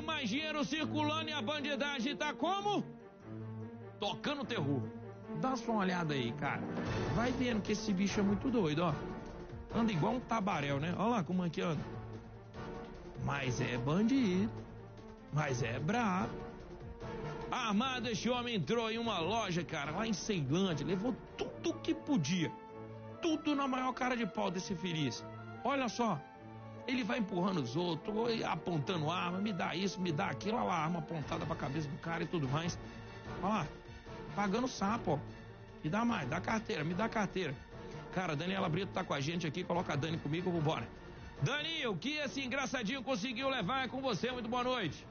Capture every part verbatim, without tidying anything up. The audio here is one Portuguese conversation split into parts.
mais dinheiro circulando e a bandidagem tá como? Tocando terror. Dá só uma olhada aí, cara. Vai vendo que esse bicho é muito doido, ó. Anda igual um tabaréu, né? Olha lá como é que anda. Mas é bandido. Mas é brabo. Armado, este homem entrou em uma loja, cara, lá em Ceilândia. Levou tudo que podia. Tudo na maior cara de pau desse feliz. Olha só. Ele vai empurrando os outros, apontando arma. Me dá isso, me dá aquilo. Olha lá, arma apontada pra cabeça do cara e tudo mais. Olha lá. Pagando sapo, ó. Me dá mais, dá carteira, me dá carteira. Cara, Daniela Brito tá com a gente aqui. Coloca a Dani comigo, vambora. Dani, o que esse engraçadinho conseguiu levar é com você? Muito boa noite.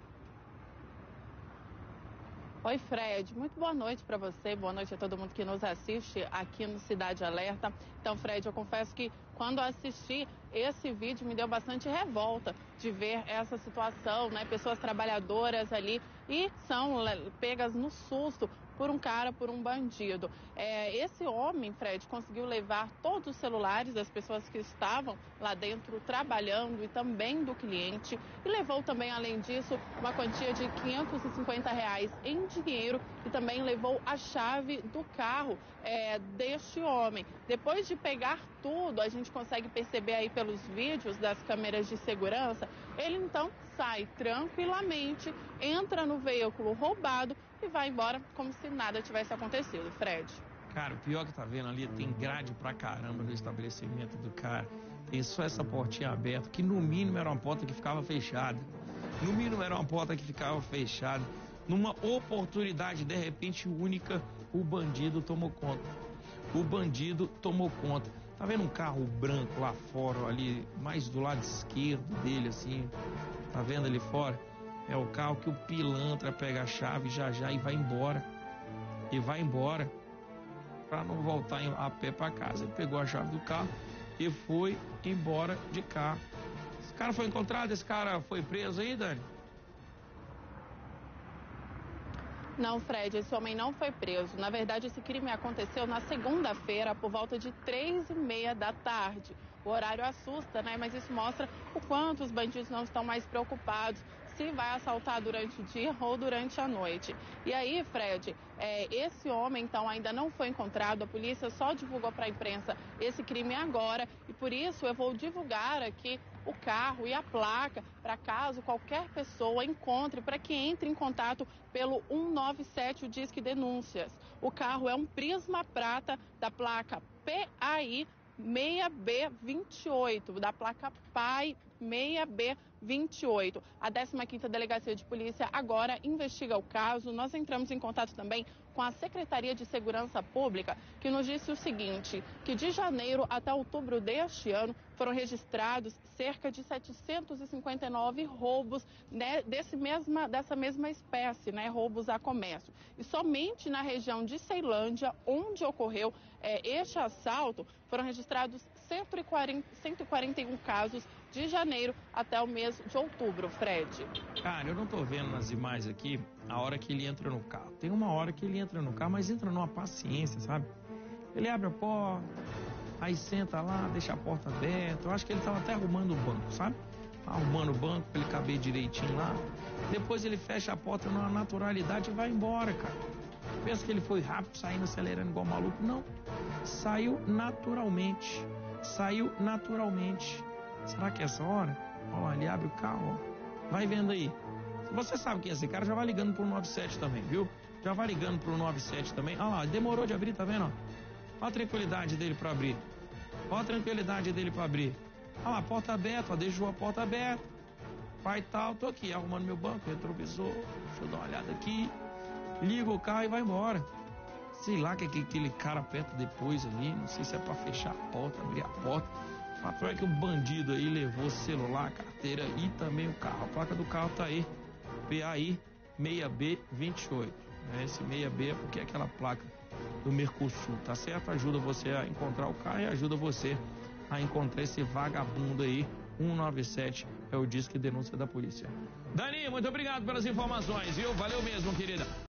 Oi, Fred. Muito boa noite para você. Boa noite a todo mundo que nos assiste aqui no Cidade Alerta. Então, Fred, eu confesso que quando assisti esse vídeo me deu bastante revolta de ver essa situação, né? Pessoas trabalhadoras ali e são pegas no susto por um cara, por um bandido. É, esse homem, Fred, conseguiu levar todos os celulares das pessoas que estavam lá dentro trabalhando e também do cliente e levou também, além disso, uma quantia de quinhentos e cinquenta reais em dinheiro e também levou a chave do carro é, deste homem. Depois de pegar tudo, a gente consegue perceber aí pelos vídeos das câmeras de segurança, ele então sai tranquilamente, entra no veículo roubado e vai embora como se nada tivesse acontecido, Fred. Cara, o pior que tá vendo ali, tem grade pra caramba no estabelecimento do cara. Tem só essa portinha aberta, que no mínimo era uma porta que ficava fechada. No mínimo era uma porta que ficava fechada. Numa oportunidade, de repente, única, o bandido tomou conta. O bandido tomou conta. Tá vendo um carro branco lá fora, ali, mais do lado esquerdo dele, assim? Tá vendo ali fora? É o carro que o pilantra pega a chave já já e vai embora. E vai embora. Pra não voltar a pé pra casa. Ele pegou a chave do carro e foi embora de carro. Esse cara foi encontrado? Esse cara foi preso aí, Dani? Não, Fred, esse homem não foi preso. Na verdade, esse crime aconteceu na segunda-feira, por volta de três e meia da tarde. O horário assusta, né? Mas isso mostra o quanto os bandidos não estão mais preocupados se vai assaltar durante o dia ou durante a noite. E aí, Fred, é, esse homem, então, ainda não foi encontrado. A polícia só divulgou para a imprensa esse crime agora. E por isso eu vou divulgar aqui o carro e a placa para caso qualquer pessoa encontre, para que entre em contato pelo um nove sete, o Disque Denúncias. O carro é um Prisma Prata da placa P A I seis B vinte e oito, da placa P A I seis B vinte e oito. A décima quinta Delegacia de Polícia agora investiga o caso. Nós entramos em contato também com a Secretaria de Segurança Pública, que nos disse o seguinte, que de janeiro até outubro deste ano foram registrados cerca de setecentos e cinquenta e nove roubos, né, desse mesma, dessa mesma espécie, né, roubos a comércio. E somente na região de Ceilândia, onde ocorreu é, este assalto, foram registrados cento e quarenta, cento e quarenta e um casos de janeiro até o mês de outubro, Fred. Cara, eu não tô vendo nas imagens aqui a hora que ele entra no carro. Tem uma hora que ele entra no carro, mas entra numa paciência, sabe? Ele abre a porta, aí senta lá, deixa a porta aberta. Eu acho que ele tava até arrumando o banco, sabe? Arrumando o banco pra ele caber direitinho lá. Depois ele fecha a porta numa naturalidade e vai embora, cara. Pensa que ele foi rápido, saindo, acelerando igual maluco? Não. Saiu naturalmente. Saiu naturalmente. Será que é essa hora? Ó, ele abre o carro, ó. Vai vendo aí. Se você sabe quem é esse cara, já vai ligando pro nove sete também, viu? Já vai ligando pro nove sete também. Olha lá, demorou de abrir, tá vendo? Ó? Olha a tranquilidade dele pra abrir. Olha a tranquilidade dele pra abrir. Olha lá, porta aberta, ó, deixou a porta aberta. Pai tal, tô aqui arrumando meu banco, retrovisor. Deixa eu dar uma olhada aqui. Liga o carro e vai embora. Sei lá o que, que aquele cara aperta depois ali. Não sei se é pra fechar a porta, abrir a porta. O fato é que o bandido aí levou celular, carteira e também o carro. A placa do carro tá aí. P A I seis B vinte e oito. Esse seis B é porque é aquela placa do Mercosul, tá certo? Ajuda você a encontrar o carro e ajuda você a encontrar esse vagabundo aí. um nove sete é o Disque Denúncia da Polícia. Dani, muito obrigado pelas informações, viu? Valeu mesmo, querida.